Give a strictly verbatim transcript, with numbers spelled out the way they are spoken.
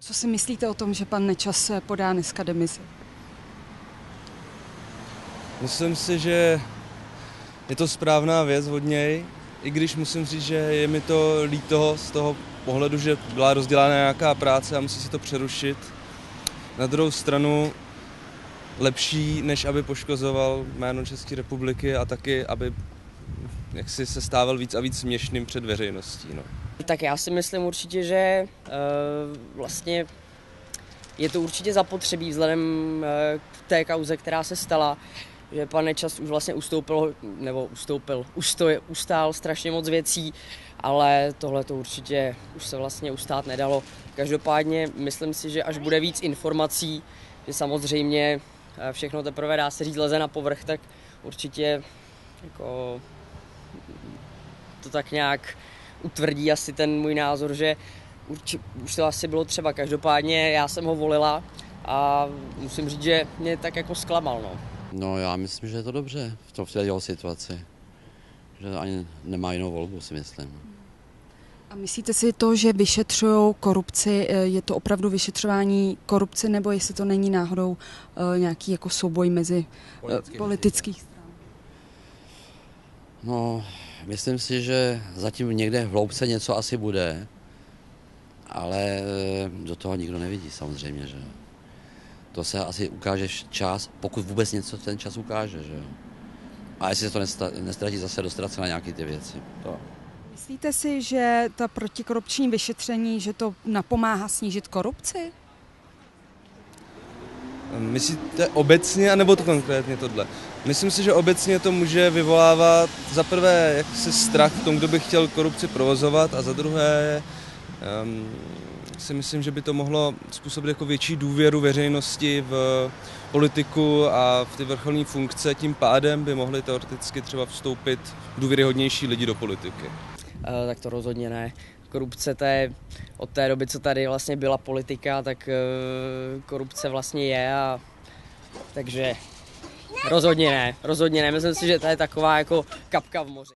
Co si myslíte o tom, že pan Nečas podá dneska demisi? Myslím si, že je to správná věc od něj, i když musím říct, že je mi to líto z toho pohledu, že byla rozdělána nějaká práce a musí si to přerušit. Na druhou stranu lepší, než aby poškozoval jméno České republiky a taky, aby jaksi se stával víc a víc směšným před veřejností. No. Tak já si myslím určitě, že uh, vlastně je to určitě zapotřebí vzhledem uh, k té kauze, která se stala, že pan Nečas už vlastně ustoupil, nebo ustoupil, ustoje, ustál strašně moc věcí, ale tohle to určitě už se vlastně ustát nedalo. Každopádně myslím si, že až bude víc informací, že samozřejmě všechno teprve dá se říct leze na povrch, tak určitě jako to tak nějak utvrdí asi ten můj názor, že urči, už to asi bylo třeba. Každopádně já jsem ho volila a musím říct, že mě tak jako zklamal. No. No já myslím, že je to dobře v tom v té situaci, že ani nemá jinou volbu, si myslím. A myslíte si to, že vyšetřují korupci, je to opravdu vyšetřování korupce, nebo jestli to není náhodou uh, nějaký jako souboj mezi uh, politických stran? No, myslím si, že zatím někde v hloubce něco asi bude, ale do toho nikdo nevidí samozřejmě, že to se asi ukáže čas, pokud vůbec něco ten čas ukáže, že a jestli se to nestratí zase dostat se na nějaké ty věci. To. Myslíte si, že ta protikorupční vyšetření, že to napomáhá snížit korupci? Myslíte obecně, anebo to konkrétně tohle? Myslím si, že obecně to může vyvolávat za prvé jaksi strach v tom, kdo by chtěl korupci provozovat, a za druhé um, si myslím, že by to mohlo způsobit jako větší důvěru veřejnosti v politiku a v ty vrcholné funkce. Tím pádem by mohli teoreticky třeba vstoupit důvěryhodnější lidi do politiky. E, tak to rozhodně ne. Korupce to je, od té doby, co tady vlastně byla politika, tak e, korupce vlastně je, a takže rozhodně ne, rozhodně ne. Myslím si, že to je taková jako kapka v moři.